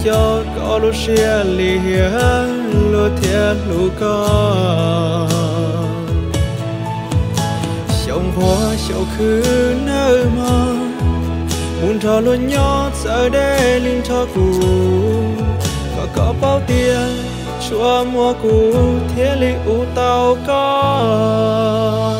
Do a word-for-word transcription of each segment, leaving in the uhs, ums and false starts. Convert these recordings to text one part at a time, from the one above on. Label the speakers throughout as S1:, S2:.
S1: cho có lúc xia lìa lúa thiệt lúa con sông hoa sầu khứ nơi mơ muốn cho luôn nhót giờ đây linh cho cũ có có bao tiền chúa mua cũ thiết lý u tàu có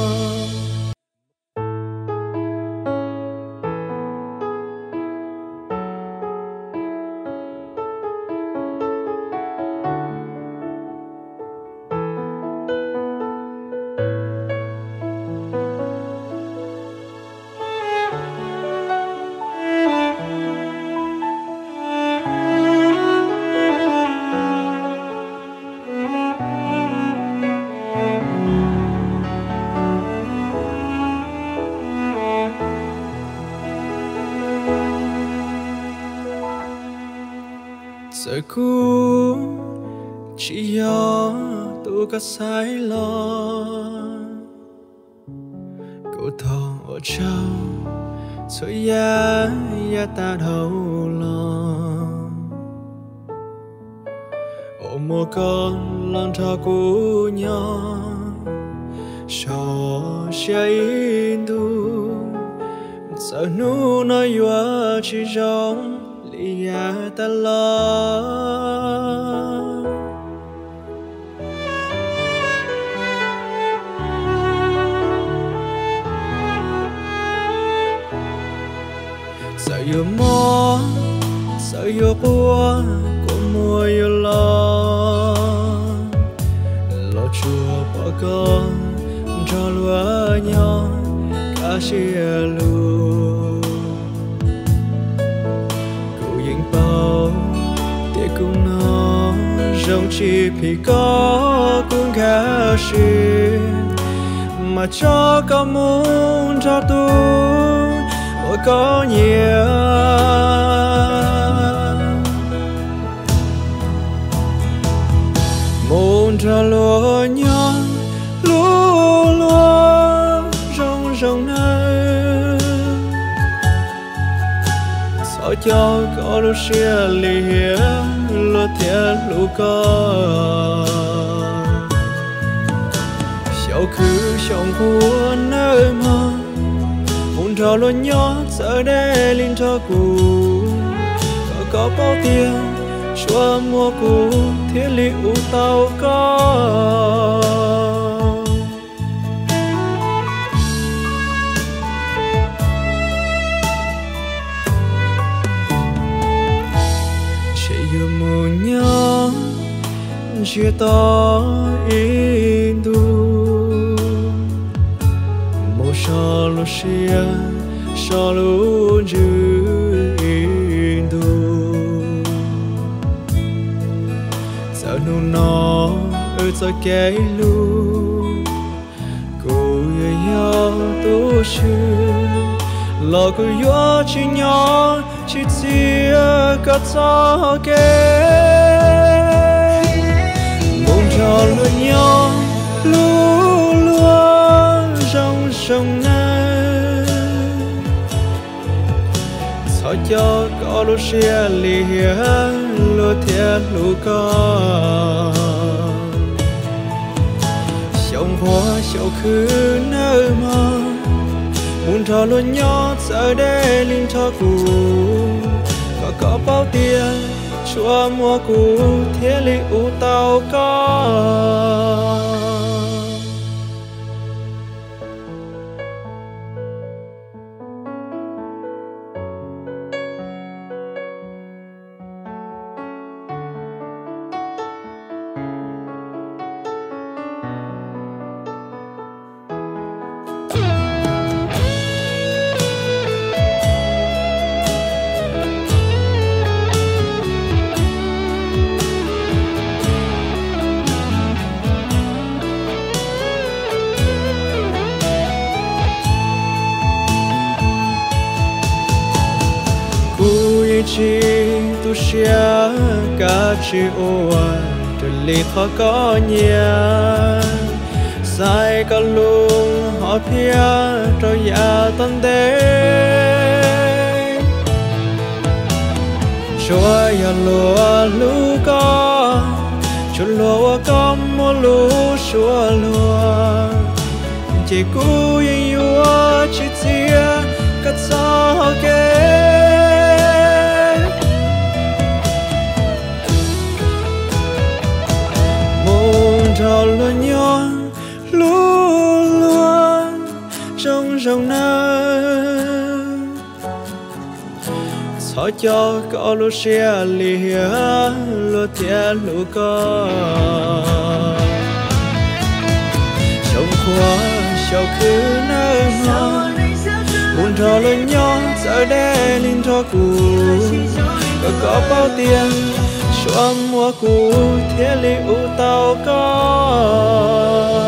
S1: giờ cũ chỉ do tôi có sai lo cô thọ ở trao rồi ya ya ta đâu lo ô mùa con lần thọ cũ nhỏ cho say du giờ nu nói qua chỉ giống lìa ta lo sợ yêu mò sợ yêu bùa của mùa yêu lo lo chùa bỏ con cho lúa nhỏ cá chia lu cụ yên bao tiếc cũng nó rong chỉ vì có cũng khá xuyên mà cho có muốn cho tôi ôi có nhiều muốn cho lúa nhỏ lúa lúa rong rong nơi sao cho có lúc xia lìa lúa thiệt lúa con sao cứ sống của nơi mà muốn cho luôn nhỏ giờ đây linh cho cũ có có bao tiền chúa mua cũ thiết lý u tàu có chỉ yêu mù nhỏ chia to in du một sao lúc xia sao luôn giữ in du giờ nu nó ở giờ cái lu cô yêu nhau tu sư lo cô yêu chỉ nhỏ chỉ chia cả cho cái muốn cho luôn nhau luôn luôn trong sông này sao cho có lúc xia lìa lúa thiệt lúa con sông hoa sầu khứ nơi mơ muốn cho luôn nhỏ giờ đây linh cho cũ có có bao tiền chúa mua cũ thiết lý u tàu có chỉ tu xia cả chỉ ua từ lì khó có nhà sai cả luôn họ phía rồi ya tân đế chúa ya lúa lúa có cho lúa có mua lúa xua lúa chỉ cú yên yêu chỉ chia cắt sao kê môn trò luôn nhỏ luôn luôn trong trong nơi sao cho có lúc xe lìa lúc thiệt lúc có trong khoa sau cứ nơi mà buồn trò luôn nhỏ giờ đây linh cho cũ có có bao tiền cho mua cũ thiết lý u tao có